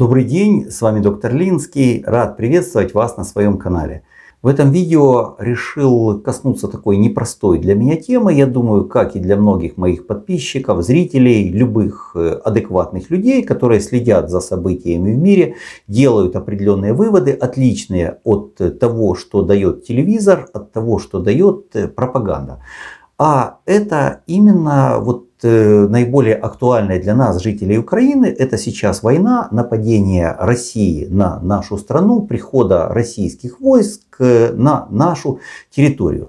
Добрый день, с вами доктор Линский. Рад приветствовать вас на своем канале. В этом видео решил коснуться такой непростой для меня темы. Я думаю, как и для многих моих подписчиков, зрителей, любых адекватных людей, которые следят за событиями в мире, делают определенные выводы, отличные от того, что дает телевизор, от того, что дает пропаганда. А это именно наиболее актуальное для нас, жителей Украины, это сейчас война, нападение России на нашу страну, прихода российских войск на нашу территорию.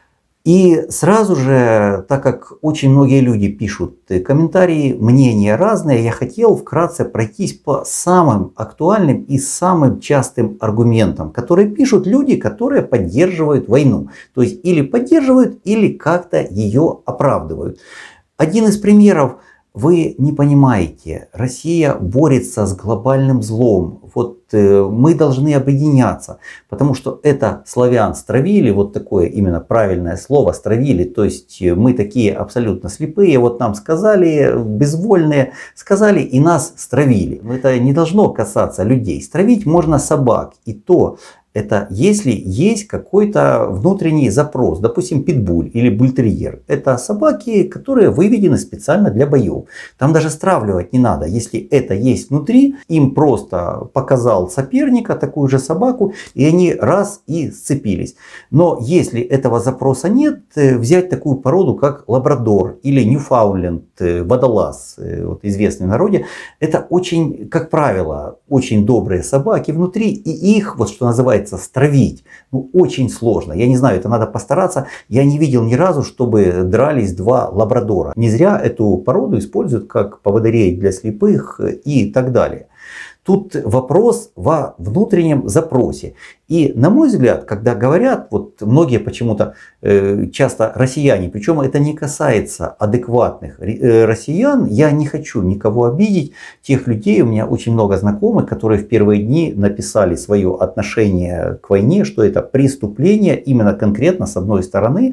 И сразу же, так как очень многие люди пишут комментарии, мнения разные, я хотел вкратце пройтись по самым актуальным и самым частым аргументам, которые пишут люди, которые поддерживают войну. То есть или поддерживают, или как-то ее оправдывают. Один из примеров: вы не понимаете, Россия борется с глобальным злом. Мы должны объединяться, потому что это славян стравили, вот такое именно правильное слово, стравили. То есть мы такие абсолютно слепые, вот нам сказали, безвольные, сказали и нас стравили. Но это не должно касаться людей. Стравить можно собак, и то это если есть какой-то внутренний запрос, допустим, питбуль или бультерьер. Это собаки, которые выведены специально для боев. Там даже стравливать не надо. Если это есть внутри, им просто показал соперника, такую же собаку, и они раз и сцепились. Но если этого запроса нет, взять такую породу, как лабрадор или ньюфаундленд, водолаз, известный в народе, это очень, как правило, очень добрые собаки внутри, и их, что называется, стравить очень сложно. Я не знаю, это надо постараться. Я не видел ни разу, чтобы дрались два лабрадора. Не зря эту породу используют как поводырей для слепых и так далее. Тут вопрос во внутреннем запросе. И на мой взгляд, когда говорят, многие почему-то, часто россияне, причем это не касается адекватных россиян, я не хочу никого обидеть, тех людей, у меня очень много знакомых, которые в первые дни написали свое отношение к войне, что это преступление именно конкретно с одной стороны,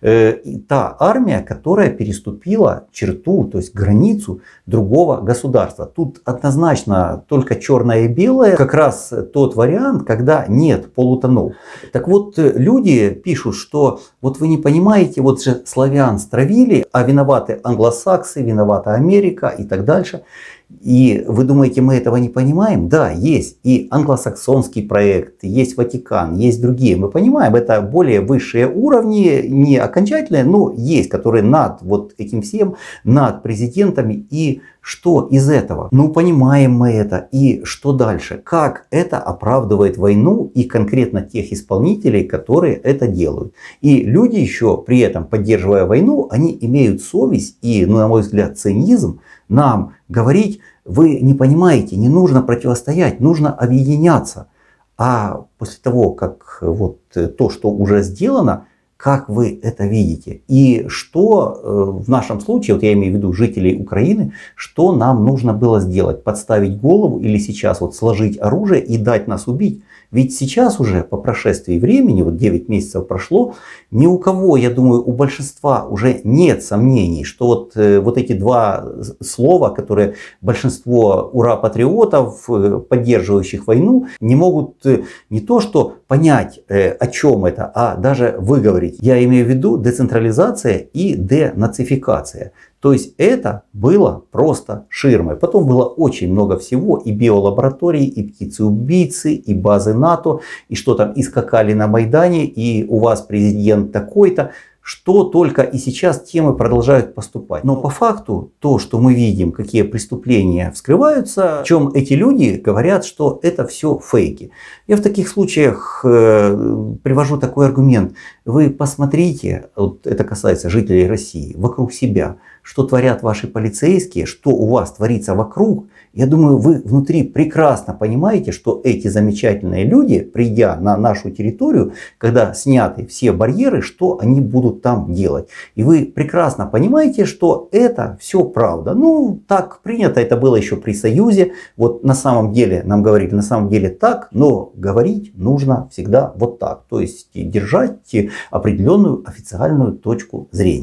та армия, которая переступила черту, то есть границу другого государства. Тут однозначно только черное и белое, как раз тот вариант, когда нет полутонов. Так вот, люди пишут, что вы не понимаете, же славян стравили, а виноваты англосаксы, виновата Америка и так дальше. И вы думаете, мы этого не понимаем? Да, есть и англосаксонский проект, есть Ватикан, есть другие. Мы понимаем, это более высшие уровни, не окончательные, но есть, которые над этим всем, над президентами. И что из этого? Понимаем мы это. И что дальше? Как это оправдывает войну и конкретно тех исполнителей, которые это делают? И люди еще при этом, поддерживая войну, они имеют совесть и, на мой взгляд, цинизм нам говорить: вы не понимаете, не нужно противостоять, нужно объединяться. А после того, как то, что уже сделано, как вы это видите? И что в нашем случае, я имею в виду жителей Украины, что нам нужно было сделать? Подставить голову или сейчас сложить оружие и дать нас убить? Ведь сейчас уже по прошествии времени, 9 месяцев прошло, ни у кого, я думаю, у большинства уже нет сомнений, что эти два слова, которые большинство ура-патриотов, поддерживающих войну, не могут не то что понять, о чем это, а даже выговорить. Я имею в виду децентрализация и денацификация. То есть это было просто ширмой. Потом было очень много всего. И биолаборатории, и птицы-убийцы, и базы НАТО, и что там, и скакали на Майдане, и у вас президент такой-то. Что только и сейчас темы продолжают поступать. Но по факту то, что мы видим, какие преступления вскрываются, в чем эти люди говорят, что это все фейки. Я в таких случаях привожу такой аргумент. Вы посмотрите, это касается жителей России, вокруг себя, что творят ваши полицейские, что у вас творится вокруг. Я думаю, вы внутри прекрасно понимаете, что эти замечательные люди, придя на нашу территорию, когда сняты все барьеры, что они будут там делать. И вы прекрасно понимаете, что это все правда. Так принято, это было еще при Союзе. На самом деле, нам говорили, на самом деле так, но говорить нужно всегда так. То есть держать определенную официальную точку зрения.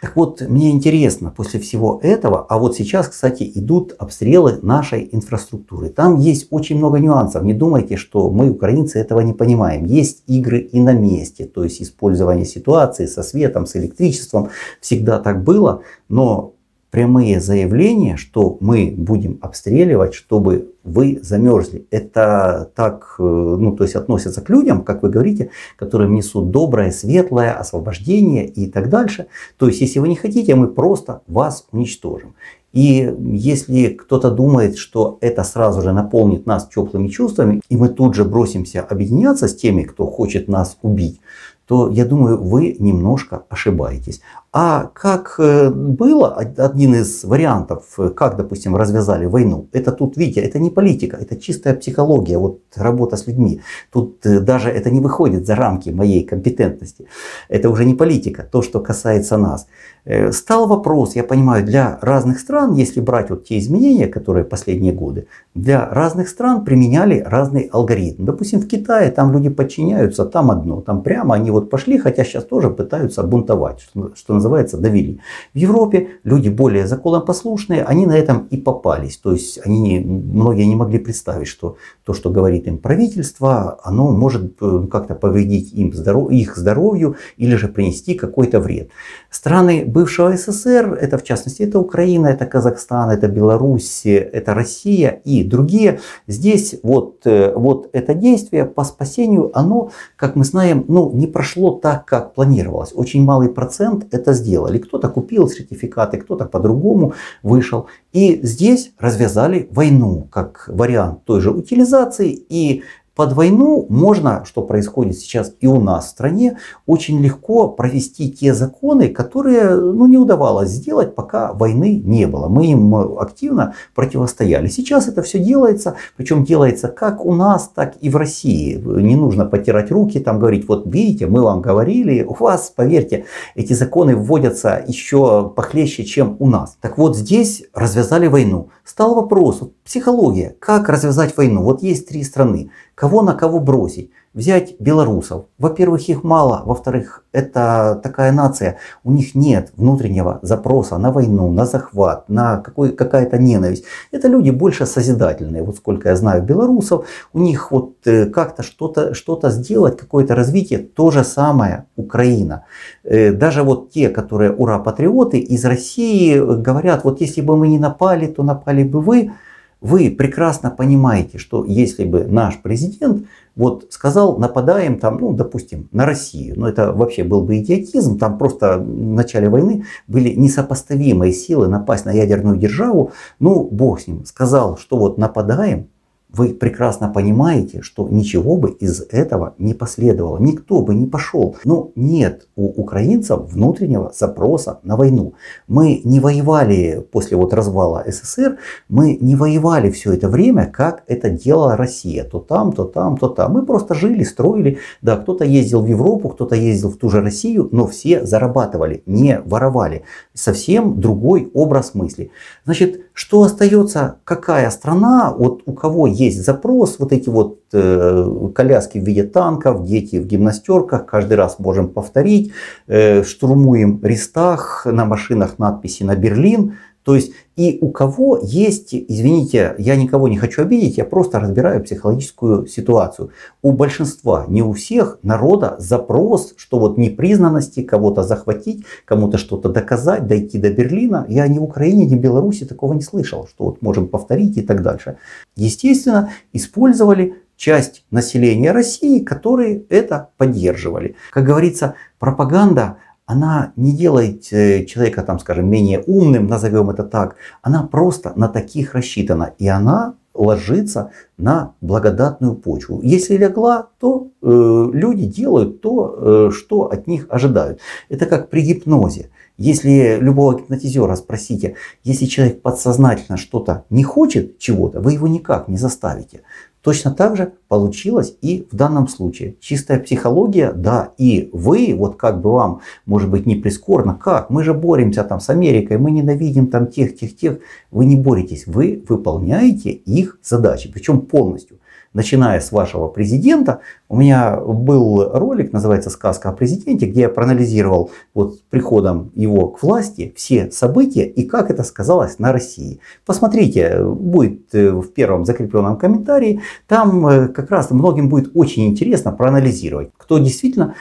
Так вот, мне интересно, после всего этого, а вот сейчас, кстати, идут обстрелы нашей инфраструктуры. Там есть очень много нюансов. Не думайте, что мы, украинцы, этого не понимаем. Есть игры и на месте, то есть использование ситуации со светом, с электричеством. Всегда так было, но прямые заявления, что мы будем обстреливать, чтобы вы замерзли. Это так, ну, то есть относятся к людям, как вы говорите, которые несут доброе, светлое, освобождение и так дальше. То есть, если вы не хотите, мы просто вас уничтожим. И если кто-то думает, что это сразу же наполнит нас теплыми чувствами, и мы тут же бросимся объединяться с теми, кто хочет нас убить, то, я думаю, вы немножко ошибаетесь. А как было, один из вариантов, как, допустим, развязали войну, это тут, видите, это не политика, это чистая психология, вот работа с людьми. Тут даже это не выходит за рамки моей компетентности. Это уже не политика, то, что касается нас. Стал вопрос, я понимаю, для разных стран, если брать вот те изменения, которые последние годы, для разных стран применяли разный алгоритм. Допустим, в Китае там люди подчиняются, там одно, там прямо они вот пошли, хотя сейчас тоже пытаются бунтовать, что называется, довели. В Европе люди более законопослушные, они на этом и попались. То есть многие не могли представить, что то, что говорит им правительство, оно может как-то повредить их здоровью или же принести какой-то вред. Страны бывшего СССР, это в частности, это Украина, это Казахстан, это Беларусь, это Россия и другие. Здесь вот это действие по спасению, оно, как мы знаем, не прошло так, как планировалось. Очень малый процент это сделали. Кто-то купил сертификаты, кто-то по-другому вышел. И здесь развязали войну, как вариант той же утилизации. И под войну можно, что происходит сейчас и у нас в стране, очень легко провести те законы, которые не удавалось сделать, пока войны не было. Мы им активно противостояли. Сейчас это все делается, причем делается как у нас, так и в России. Не нужно потирать руки, там говорить, вот видите, мы вам говорили, у вас, поверьте, эти законы вводятся еще похлеще, чем у нас. Так вот здесь развязали войну. Стал вопрос, психология, как развязать войну? Вот есть 3 страны. Кого на кого бросить? Взять белорусов. Во-первых, их мало. Во-вторых, это такая нация. У них нет внутреннего запроса на войну, на захват, на какая-то ненависть. Это люди больше созидательные. Вот сколько я знаю белорусов, у них вот как-то что-то сделать, какое-то развитие. То же самое Украина. Даже вот те, которые ура-патриоты из России говорят, вот если бы мы не напали, то напали бы вы. Вы прекрасно понимаете, что если бы наш президент сказал, нападаем там, допустим, на Россию, это вообще был бы идиотизм, там просто в начале войны были несопоставимые силы напасть на ядерную державу, бог с ним, сказал, что нападаем. Вы прекрасно понимаете, что ничего бы из этого не последовало. Никто бы не пошел. Но нет у украинцев внутреннего запроса на войну. Мы не воевали после развала СССР, мы не воевали все это время, как это делала Россия. То там, то там, то там. Мы просто жили, строили. Да, кто-то ездил в Европу, кто-то ездил в ту же Россию, но все зарабатывали, не воровали. Совсем другой образ мысли. Значит, что остается? Какая страна, у кого есть запрос, эти коляски в виде танков, дети в гимнастерках, каждый раз можем повторить, штурмуем Рейхстаг, на машинах надписи на Берлин. То есть и у кого есть, извините, я никого не хочу обидеть, я просто разбираю психологическую ситуацию. У большинства, не у всех народа запрос, что непризнанности, кого-то захватить, кому-то что-то доказать, дойти до Берлина. Я ни в Украине, ни в Беларуси такого не слышал, что можем повторить и так дальше. Естественно, использовали часть населения России, которые это поддерживали. Как говорится, пропаганда, она не делает человека, скажем, менее умным, назовем это так. Она просто на таких рассчитана. И она ложится на благодатную почву. Если легла, то люди делают то, что от них ожидают. Это как при гипнозе. Если любого гипнотизера спросите, если человек подсознательно что-то не хочет чего-то, вы его никак не заставите. Точно так же получилось и в данном случае. Чистая психология, да, и вы, как бы вам, может быть, не прискорбно, как? Мы же боремся с Америкой, мы ненавидим тех. Вы не боретесь, вы выполняете их задачи, причем полностью. начиная с вашего президента. У меня был ролик, называется «Сказка о президенте», где я проанализировал вот приходом его к власти все события и как это сказалось на России. Посмотрите, будет в первом закрепленном комментарии. Там как раз многим будет очень интересно проанализировать, кто действительно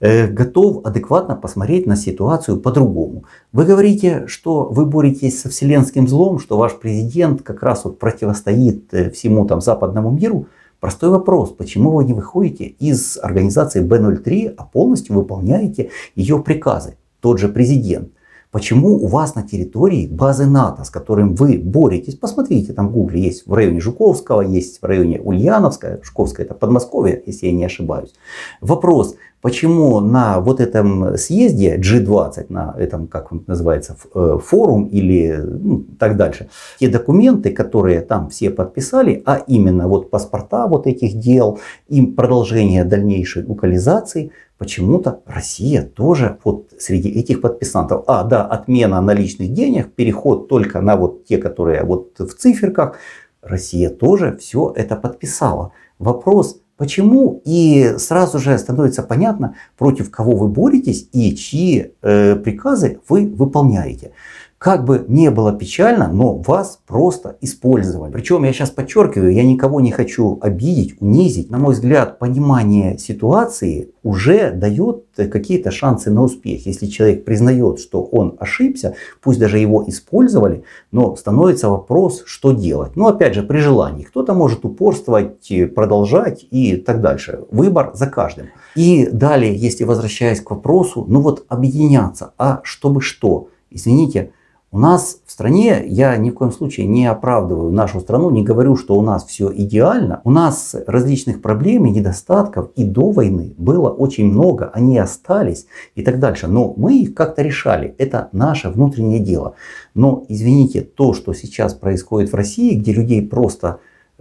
готов адекватно посмотреть на ситуацию по-другому. Вы говорите, что вы боретесь со вселенским злом, что ваш президент как раз вот противостоит всему там западному миру. Простой вопрос, почему вы не выходите из организации Б-03, а полностью выполняете ее приказы? Тот же президент. Почему у вас на территории базы НАТО, с которым вы боретесь? Посмотрите, там в Гугле есть в районе Жуковского, есть в районе Ульяновска. Жуковское — это Подмосковье, если я не ошибаюсь. Вопрос, почему на вот этом съезде G20, на этом, как он называется, форум или так дальше, те документы, которые там все подписали, а именно вот паспорта вот этих дел и продолжение дальнейшей локализации, почему-то Россия тоже вот среди этих подписантов. Да, отмена наличных денег, переход только на вот те, которые вот в циферках. Россия тоже все это подписала. Вопрос, почему? И сразу же становится понятно, против кого вы боретесь и чьи приказы вы выполняете. Как бы не было печально, но вас просто использовали. Причем я сейчас подчеркиваю, я никого не хочу обидеть, унизить. На мой взгляд, понимание ситуации уже дает какие-то шансы на успех. Если человек признает, что он ошибся, пусть даже его использовали, но становится вопрос, что делать. Но опять же, при желании. Кто-то может упорствовать, продолжать и так дальше. Выбор за каждым. И далее, если возвращаясь к вопросу, ну вот объединяться, а чтобы что? Извините, у нас в стране, я ни в коем случае не оправдываю нашу страну, не говорю, что у нас все идеально. У нас различных проблем и недостатков и до войны было очень много, они остались и так дальше. Но мы их как-то решали, это наше внутреннее дело. Но извините, то, что сейчас происходит в России, где людей просто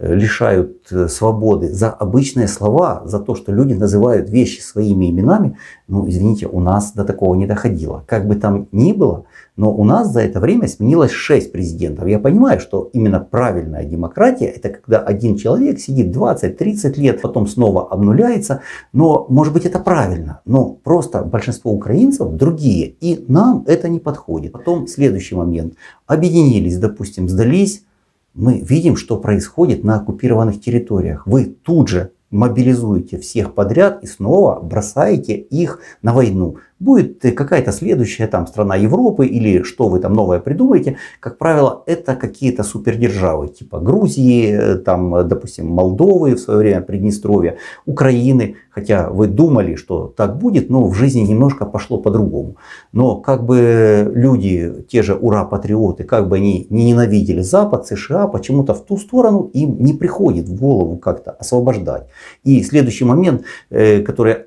лишают свободы за обычные слова, за то, что люди называют вещи своими именами, ну извините, у нас до такого не доходило. Как бы там ни было, но у нас за это время сменилось 6 президентов. Я понимаю, что именно правильная демократия — это когда один человек сидит 20-30 лет, потом снова обнуляется. Но может быть это правильно, но просто большинство украинцев другие, и нам это не подходит. Потом следующий момент. Объединились, допустим, сдались. Мы видим, что происходит на оккупированных территориях. Вы тут же мобилизуете всех подряд и снова бросаете их на войну. Будет какая-то следующая там страна Европы или что вы там новое придумаете. Как правило, это какие-то супердержавы типа Грузии, там, допустим, Молдовы в свое время, Приднестровья, Украины. Хотя вы думали, что так будет, но в жизни немножко пошло по-другому. Но как бы люди, те же ура-патриоты, как бы они не ненавидели Запад, США, почему-то в ту сторону им не приходит в голову как-то освобождать. И следующий момент, который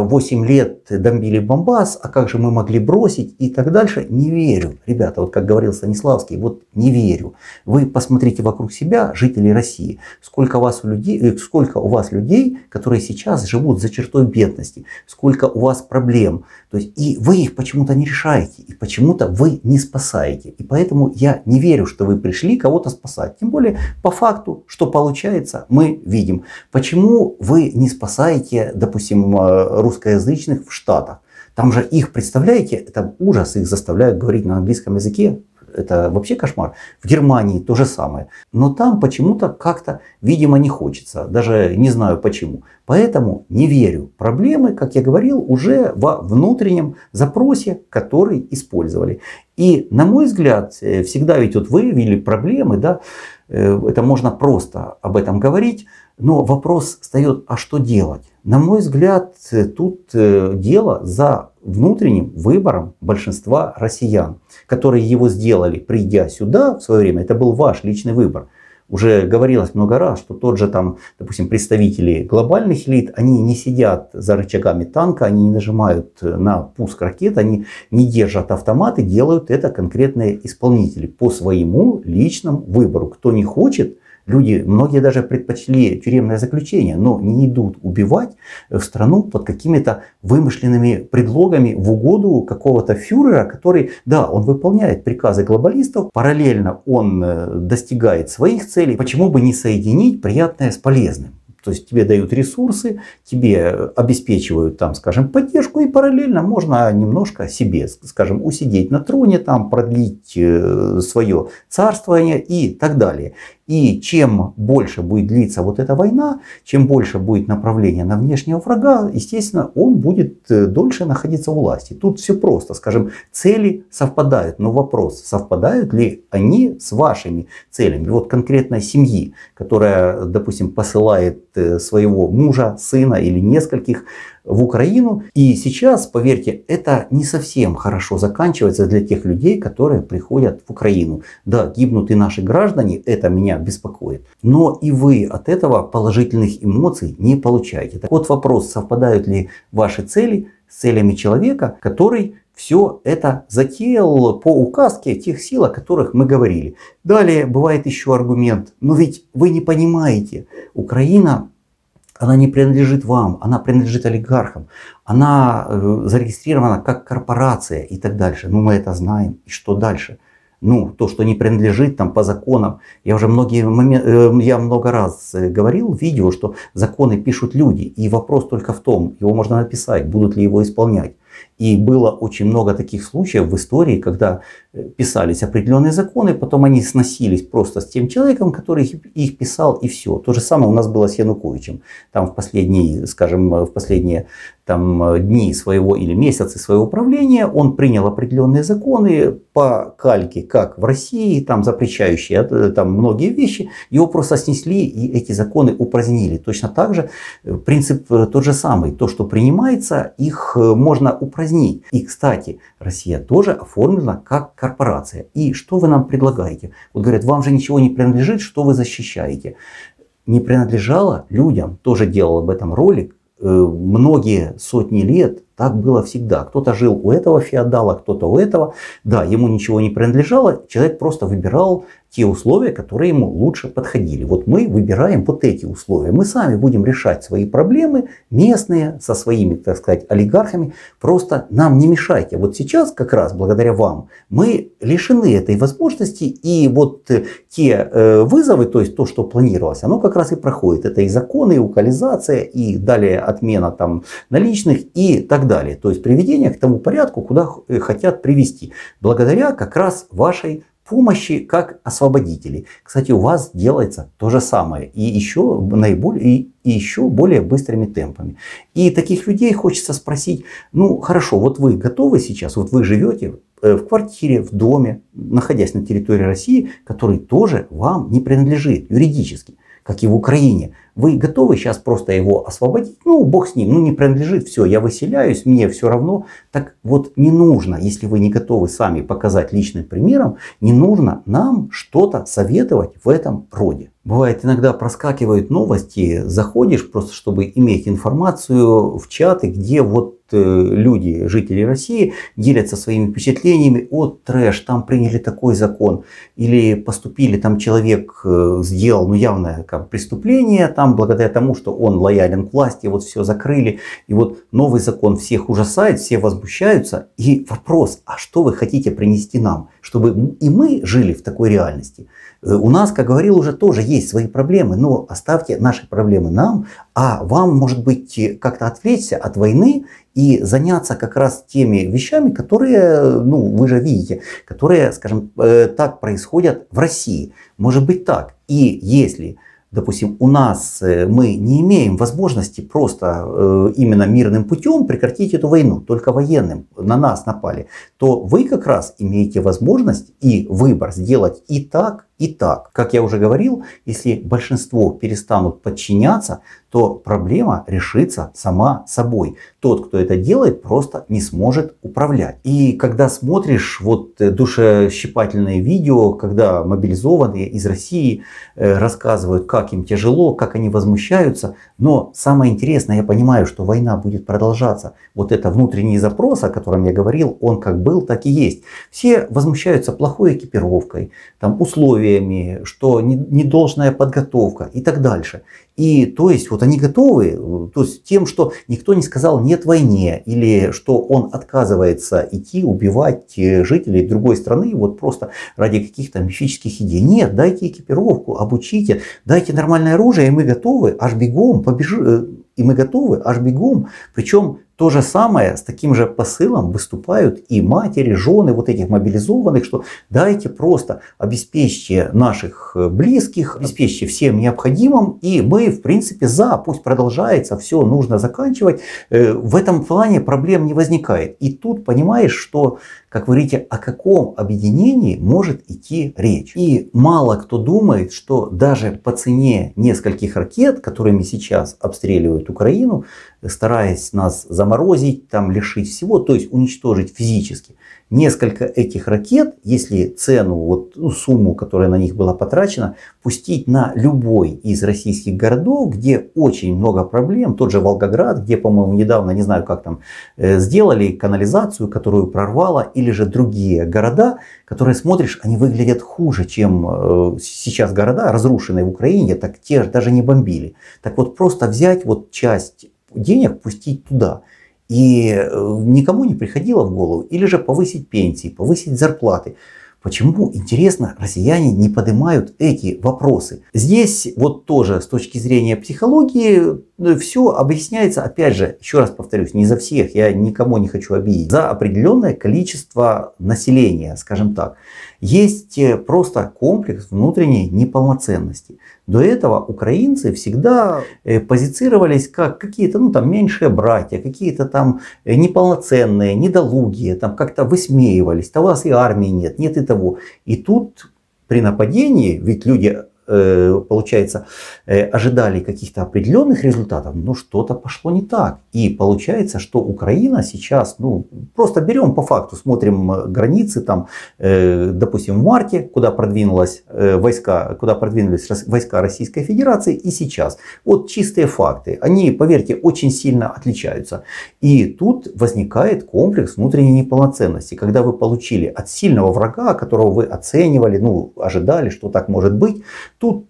8 лет бомбили Донбасс, а как же мы могли бросить и так дальше, не верю. Ребята, вот как говорил Станиславский, вот не верю. Вы посмотрите вокруг себя, жители России, сколько у вас людей, которые сейчас живут за чертой бедности, сколько у вас проблем. То есть, и вы их почему-то не решаете, и почему-то вы не спасаете. И поэтому я не верю, что вы пришли кого-то спасать. Тем более, по факту, что получается, мы видим. Почему вы не спасаете, допустим, русскоязычных в Штатах? Там же их, представляете, это ужас, их заставляют говорить на английском языке. Это вообще кошмар. В Германии то же самое. Но там почему-то как-то, видимо, не хочется. Даже не знаю почему. Поэтому не верю. Проблемы, как я говорил, уже во внутреннем запросе, который использовали. И, на мой взгляд, всегда ведь вот выявили проблемы, да, это можно просто об этом говорить. Но вопрос встает, а что делать? На мой взгляд, тут дело за внутренним выбором большинства россиян, которые его сделали, придя сюда в свое время. Это был ваш личный выбор. Уже говорилось много раз, что тот же там, допустим, представители глобальных элит, они не сидят за рычагами танка, они не нажимают на пуск ракет, они не держат автоматы, делают это конкретные исполнители по своему личному выбору. Кто не хочет, люди, многие даже предпочли тюремное заключение, но не идут убивать в страну под какими-то вымышленными предлогами в угоду какого-то фюрера, который, да, он выполняет приказы глобалистов, параллельно он достигает своих целей. Почему бы не соединить приятное с полезным? То есть тебе дают ресурсы, тебе обеспечивают там, скажем, поддержку, и параллельно можно немножко себе, скажем, усидеть на троне, там, продлить свое царствование и так далее. И чем больше будет длиться вот эта война, чем больше будет направление на внешнего врага, естественно, он будет дольше находиться у власти. Тут все просто, скажем, цели совпадают, но вопрос, совпадают ли они с вашими целями. Вот конкретно семьи, которая, допустим, посылает своего мужа, сына или нескольких в Украину. И сейчас, поверьте, это не совсем хорошо заканчивается для тех людей, которые приходят в Украину. Да, гибнут и наши граждане, это меня беспокоит. Но и вы от этого положительных эмоций не получаете. Так вот вопрос, совпадают ли ваши цели с целями человека, который все это затеял по указке тех сил, о которых мы говорили. Далее бывает еще аргумент. Но ведь вы не понимаете, Украина, она не принадлежит вам, она принадлежит олигархам. Она зарегистрирована как корпорация и так дальше. Ну, мы это знаем. И что дальше? Ну, то, что не принадлежит там по законам. Я уже много раз говорил в видео, что законы пишут люди. И вопрос только в том, его можно написать, будут ли его исполнять. И было очень много таких случаев в истории, когда писались определенные законы, потом они сносились просто с тем человеком, который их писал, и все. То же самое у нас было с Януковичем. Там в последние, скажем, в последние там, дни своего или месяцы своего правления он принял определенные законы по кальке, как в России, там запрещающие там, многие вещи. Его просто снесли и эти законы упразднили. Точно так же принцип тот же самый. То, что принимается, их можно упразднить. И, кстати, Россия тоже оформлена как корпорация. И что вы нам предлагаете? Вот говорят, вам же ничего не принадлежит, что вы защищаете? Не принадлежало людям, тоже делал об этом ролик, многие сотни лет. Так было всегда. Кто-то жил у этого феодала, кто-то у этого. Да, ему ничего не принадлежало. Человек просто выбирал те условия, которые ему лучше подходили. Вот мы выбираем вот эти условия. Мы сами будем решать свои проблемы местные со своими, так сказать, олигархами. Просто нам не мешайте. Вот сейчас как раз благодаря вам мы лишены этой возможности. И вот те вызовы, то есть то, что планировалось, оно как раз и проходит. Это и законы, и локализация, и далее отмена там наличных и так далее. То есть приведение к тому порядку, куда хотят привести. Благодаря как раз вашей помощи как освободителей. Кстати, у вас делается то же самое. И еще более быстрыми темпами. И таких людей хочется спросить, ну хорошо, вот вы готовы сейчас, вот вы живете в квартире, в доме, находясь на территории России, который тоже вам не принадлежит юридически, как и в Украине. Вы готовы сейчас просто его освободить? Ну, бог с ним, ну не принадлежит, все, я выселяюсь, мне все равно. Так вот не нужно, если вы не готовы сами показать личным примером, не нужно нам что-то советовать в этом роде. Бывает, иногда проскакивают новости, заходишь просто, чтобы иметь информацию в чаты, где вот люди, жители России, делятся своими впечатлениями. О, трэш, там приняли такой закон. Или поступили, там человек сделал, ну, явное как преступление, там благодаря тому, что он лоялен к власти, вот все закрыли. И вот новый закон всех ужасает, все возмущаются. И вопрос, а что вы хотите принести нам? Чтобы и мы жили в такой реальности. У нас, как говорил, уже тоже есть свои проблемы, но оставьте наши проблемы нам, а вам, может быть, как-то отвлечься от войны и заняться как раз теми вещами, которые, ну, вы же видите, которые, скажем, так происходят в России. Может быть так. И если, допустим, у нас мы не имеем возможности просто именно мирным путем прекратить эту войну, только военным на нас напали, то вы как раз имеете возможность и выбор сделать и так, и так. Как я уже говорил, если большинство перестанут подчиняться, то проблема решится сама собой. Тот, кто это делает, просто не сможет управлять. И когда смотришь вот душещипательные видео, когда мобилизованные из России рассказывают, как им тяжело, как они возмущаются, но самое интересное, я понимаю, что война будет продолжаться. Вот это внутренний запрос, о котором я говорил, он как был, так и есть. Все возмущаются плохой экипировкой, там, условиями условиями, что недолжная подготовка и так дальше. И то есть вот они готовы, то есть тем, что никто не сказал нет войне, или что он отказывается идти убивать жителей другой страны вот просто ради каких-то мифических идей. Нет, дайте экипировку, обучите, дайте нормальное оружие, и мы готовы, аж бегом, Причем то же самое с таким же посылом выступают и матери, жены вот этих мобилизованных, что дайте просто обеспечьте наших близких, обеспечьте всем необходимым, и мы в принципе за, пусть продолжается, все нужно заканчивать. В этом плане проблем не возникает. И тут понимаешь, что, как вы говорите, о каком объединении может идти речь. И мало кто думает, что даже по цене нескольких ракет, которыми сейчас обстреливают Украину, стараясь нас заморозить, там, лишить всего, то есть уничтожить физически. Несколько этих ракет, если цену, вот, сумму, которая на них была потрачена, пустить на любой из российских городов, где очень много проблем, тот же Волгоград, где, по-моему, недавно, не знаю как там, сделали канализацию, которую прорвало, или же другие города, которые смотришь, они выглядят хуже, чем сейчас города, разрушенные в Украине, так те даже не бомбили. Так вот просто взять вот часть денег, пустить туда. И никому не приходило в голову. Или же повысить пенсии, повысить зарплаты. Почему, интересно, россияне не поднимают эти вопросы? Здесь вот тоже с точки зрения психологии все объясняется, опять же, еще раз повторюсь, не за всех, я никому не хочу обидеть, за определенное количество населения, скажем так. Есть просто комплекс внутренней неполноценности. До этого украинцы всегда позицировались как какие-то, там меньшие братья, какие-то там неполноценные, недолугие, там как-то высмеивались. То у вас и армии нет, нет и того. И тут при нападении, ведь люди, получается, ожидали каких-то определенных результатов, но что-то пошло не так. И получается, что Украина сейчас, просто берем по факту, смотрим границы, там, допустим, в марте, куда продвинулись войска Российской Федерации, и сейчас. Вот чистые факты. Они, поверьте, очень сильно отличаются. И тут возникает комплекс внутренней неполноценности. Когда вы получили от сильного врага, которого вы оценивали, ожидали, что так может быть, тут,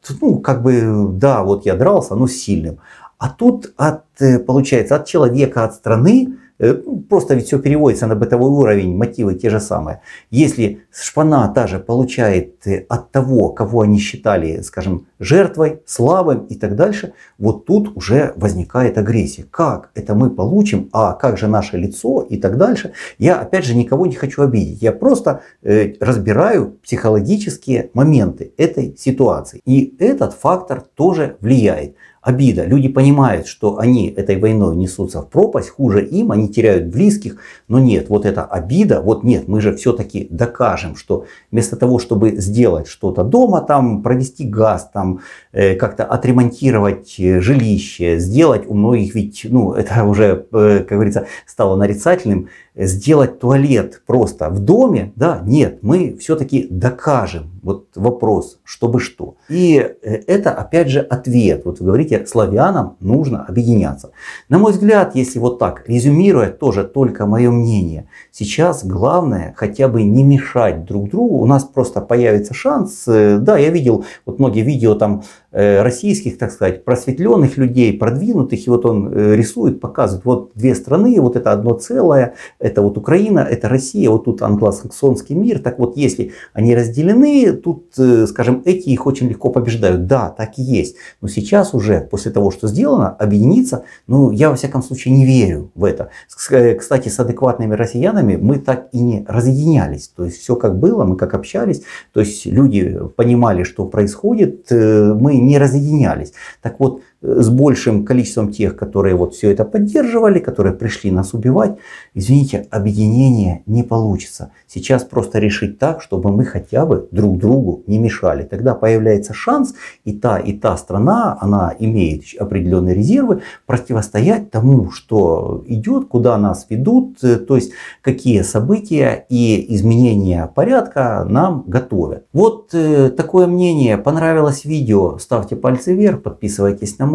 да, вот я дрался, но с сильным. А тут получается, от человека, от страны, просто ведь все переводится на бытовой уровень, мотивы те же самые. Если шпана та же получает от того, кого они считали, скажем, жертвой, слабым и так дальше, вот тут уже возникает агрессия. Как это мы получим, а как же наше лицо и так дальше. Я опять же никого не хочу обидеть. Я просто разбираю психологические моменты этой ситуации. И этот фактор тоже влияет. Обида. Люди понимают, что они этой войной несутся в пропасть, хуже им, они теряют близких. Но нет, вот эта обида, вот нет, мы же все-таки докажем, что вместо того, чтобы сделать что-то дома, там, провести газ, там, как-то отремонтировать жилище, сделать у многих, ведь, это уже, как говорится, стало нарицательным, сделать туалет просто в доме, да, нет, мы все-таки докажем. Вот вопрос, чтобы что. И это опять же ответ. Вот вы говорите, славянам нужно объединяться. На мой взгляд, если вот так резюмируя, тоже только мое мнение, сейчас главное хотя бы не мешать друг другу. У нас просто появится шанс. Да, я видел вот многие видео там российских, так сказать, просветленных людей, продвинутых, и вот он рисует, показывает, вот две страны, вот это одно целое, это вот Украина, это Россия, вот тут англосаксонский мир. Так вот, если они разделены, тут, скажем, эти их очень легко побеждают. Да, так и есть. Но сейчас уже, после того, что сделано, объединиться, я во всяком случае не верю в это. Кстати, с адекватными россиянами мы так и не разъединялись. То есть все как было, мы как общались. То есть люди понимали, что происходит, мы не разъединялись. Так вот, с большим количеством тех, которые вот все это поддерживали, которые пришли нас убивать, извините, объединение не получится. Сейчас просто решить так, чтобы мы хотя бы друг другу не мешали. Тогда появляется шанс, и та страна, она имеет определенные резервы, противостоять тому, что идет, куда нас ведут, то есть какие события и изменения порядка нам готовят. Вот такое мнение. Понравилось видео? Ставьте пальцы вверх, подписывайтесь на мой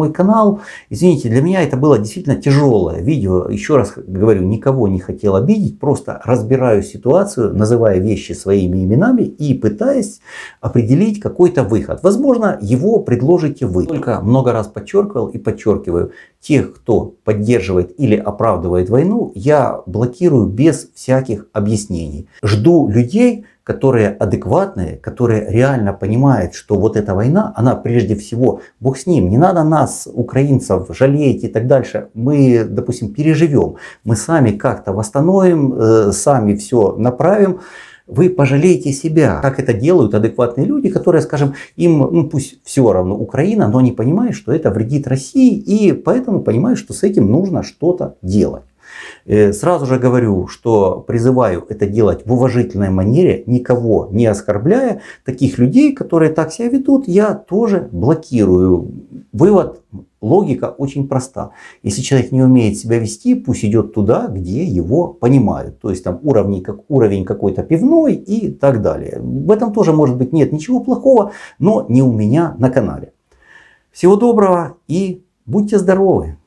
мой канал. Извините, для меня это было действительно тяжелое видео. Еще раз говорю, никого не хотел обидеть, просто разбираю ситуацию, называя вещи своими именами и пытаясь определить какой-то выход. Возможно, его предложите вы. Только много раз подчеркивал и подчеркиваю, тех, кто поддерживает или оправдывает войну, я блокирую без всяких объяснений. Жду людей, которые адекватные, которые реально понимают, что вот эта война, она прежде всего, бог с ним, не надо нас, украинцев, жалеть и так дальше. Мы, допустим, переживем, мы сами как-то восстановим, сами все направим. Вы пожалеете себя, как это делают адекватные люди, которые, скажем, им пусть все равно Украина, но они понимают, что это вредит России, и поэтому понимают, что с этим нужно что-то делать. Сразу же говорю, что призываю это делать в уважительной манере, никого не оскорбляя. Таких людей, которые так себя ведут, я тоже блокирую. Вывод, логика очень проста. Если человек не умеет себя вести, пусть идет туда, где его понимают. То есть там уровень какой-то пивной и так далее. В этом тоже, может быть, нет ничего плохого, но не у меня на канале. Всего доброго и будьте здоровы!